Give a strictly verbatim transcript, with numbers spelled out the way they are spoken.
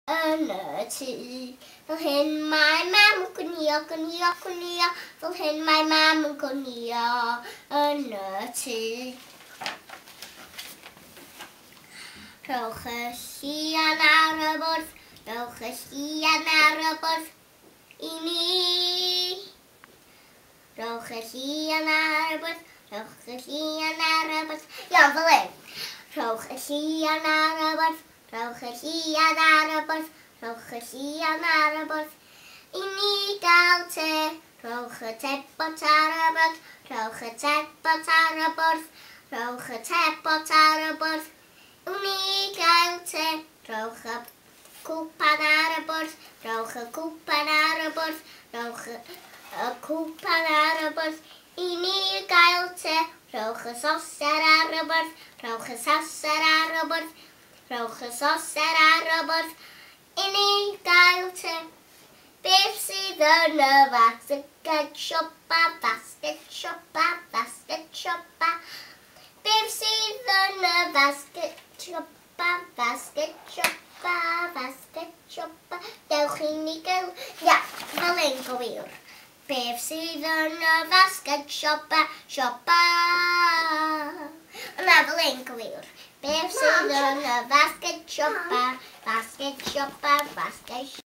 Yn y tŷ, fel hyn mae mam yn gwnïo, gwnïo, gwnïo, fel hyn mae mam yn gwnïo yn y tŷ. Rhowch y llian ar y bwrdd, rhowch y llian ar y bwrdd i ni. Rhowch y llian ar y bwrdd, rhowch y llian ar y bwrdd. Iawn, fel hyn. Rhowch y llian ar y bwrdd, rhowch y llian ar y bwrdd, rhowch y llian ar y bwrdd i ni gael te. Rhowch y tebot ar y bwrdd, rhowch y tebot ar y bwrdd, rhowch y tebot ar y bwrdd i ni gael te. Rhowch y cwpan ar y bwrdd, rhowch y cwpan ar y bwrdd, rhowch y cwpan ar y bwrdd i ni gael te. Rhowch y soser ar y bwrdd, rhowch y soser ar y bwrdd, rhowch y soser ar y bwrdd i ni gael te. Beth sydd yn y fasged siopa, fasged siopa, fasged siopa. Beth sydd yn y fasged siopa, fasged siopa, fasged siopa. Dewch i ni gael... Ia, fel ein gywir. Beth sydd yn y fasged siopa, siopa. Yna fel ein gywir. Beth sydd yn y fasged siopa, fasged siopa, fasged siopa.